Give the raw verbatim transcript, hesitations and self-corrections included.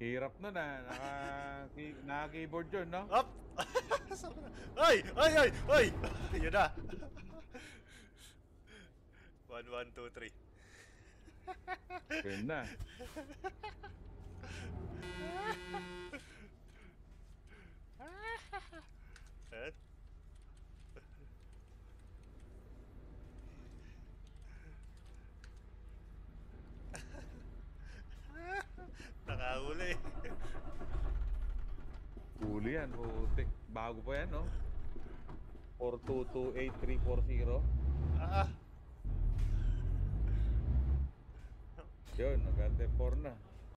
Hirap nun, ah, naka ki naka-keyboard yun, 'no? Op! Ay! Ay, ay! Ay! Yun na. one, one, two, three. Yun na. Eh? Nakahuli. Huli yan, putik. Bago pa yan, no? four two two eight three four zero. Ah! Yun, nag-ante four na.